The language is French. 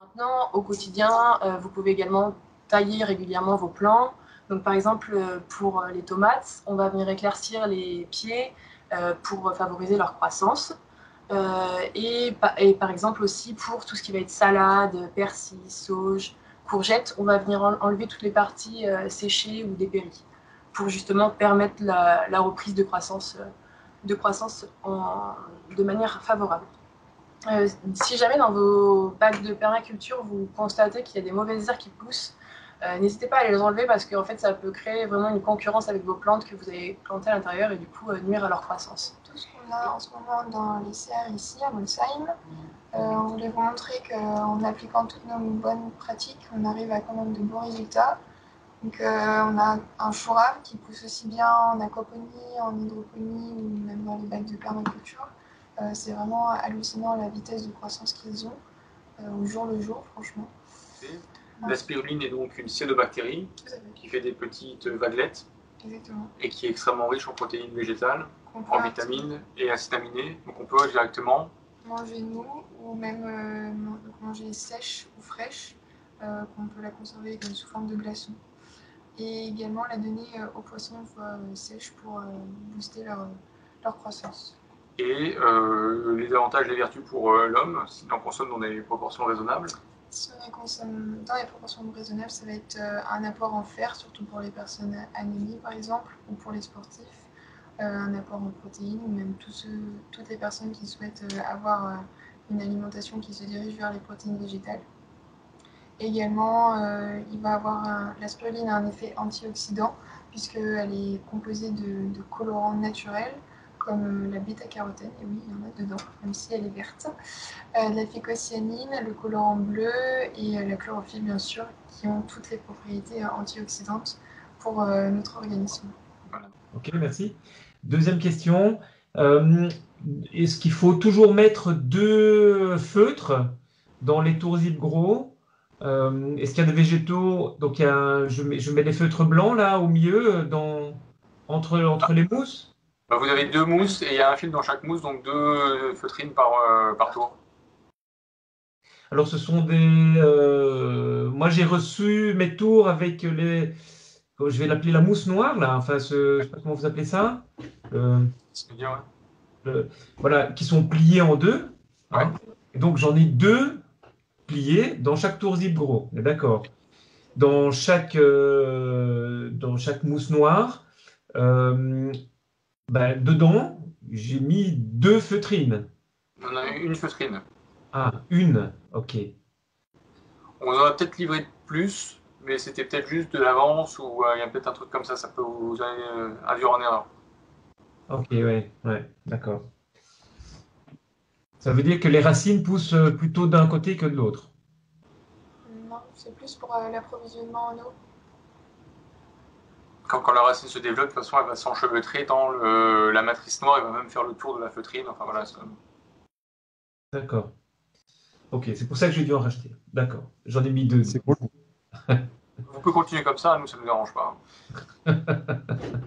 Maintenant, au quotidien, vous pouvez également tailler régulièrement vos plants. Donc, par exemple, pour les tomates, on va venir éclaircir les pieds pour favoriser leur croissance. Et par exemple aussi pour tout ce qui va être salade, persil, sauge, courgettes, on va venir enlever toutes les parties séchées ou dépéries pour justement permettre la reprise de croissance de manière favorable. Si jamais dans vos bacs de permaculture, vous constatez qu'il y a des mauvaises herbes qui poussent, n'hésitez pas à les enlever parce qu'en fait, ça peut créer vraiment une concurrence avec vos plantes que vous avez plantées à l'intérieur et du coup nuire à leur croissance. Tout ce qu'on a en ce moment dans les serres ici à Molsheim, on voulait vous montrer qu'en appliquant toutes nos bonnes pratiques, on arrive à quand même de bons résultats. Donc on a un chou rave qui pousse aussi bien en aquaponie, en hydroponie ou même dans les bacs de permaculture. C'est vraiment hallucinant la vitesse de croissance qu'ils ont au jour le jour, franchement. La spiruline est donc une cyanobactérie qui fait des petites vaguelettes. Exactement. Et qui est extrêmement riche en protéines végétales, en vitamines et acides aminés. Donc on peut directement manger nous ou même manger sèche ou fraîche, qu'on peut la conserver sous forme de glaçons. Et également la donner aux poissons une fois sèche pour booster leur croissance. Et les avantages et les vertus pour l'homme, si on consomme dans des proportions raisonnables. Si on les consomme dans les proportions raisonnables, ça va être un apport en fer, surtout pour les personnes anémies par exemple, ou pour les sportifs, un apport en protéines, ou même toutes les personnes qui souhaitent avoir une alimentation qui se dirige vers les protéines végétales. Également, il va avoir la spiruline a un effet antioxydant, puisqu'elle est composée de colorants naturels, comme la bêta-carotène, et oui, il y en a dedans, même si elle est verte, la phycocyanine, le colorant bleu et la chlorophylle, bien sûr, qui ont toutes les propriétés antioxydantes pour notre organisme. Voilà. Ok, merci. Deuxième question. Est-ce qu'il faut toujours mettre 2 feutres dans les tourzips gros? Est-ce qu'il y a des végétaux? Donc, je mets des feutres blancs là au milieu, entre les mousses? Vous avez 2 mousses et il y a un fil dans chaque mousse, donc 2 feutrines par tour. Alors, ce sont des... moi, j'ai reçu mes tours avec les... Je vais l'appeler la mousse noire, là. Enfin, je ne sais pas comment vous appelez ça. Voilà, qui sont pliés en 2. Hein. Ouais. Et donc, j'en ai 2 pliés dans chaque tourzip gros. D'accord. Dans chaque mousse noire, dedans, j'ai mis 2 feutrines. On a une feutrine. Ah, une, ok. On en a peut-être livré plus, mais c'était peut-être juste de l'avance ou il y a peut-être un truc comme ça peut vous induire en erreur. Ok, ouais, d'accord. Ça veut dire que les racines poussent plutôt d'un côté que de l'autre? Non, c'est plus pour l'approvisionnement en eau. Quand la racine se développe, de toute façon, elle va s'enchevêtrer dans la matrice noire, elle va même faire le tour de la feutrine. Enfin voilà. D'accord. Ok, c'est pour ça que j'ai dû en racheter. D'accord. J'en ai mis 2. C'est cool. Vous pouvez continuer comme ça, nous, ça ne nous dérange pas.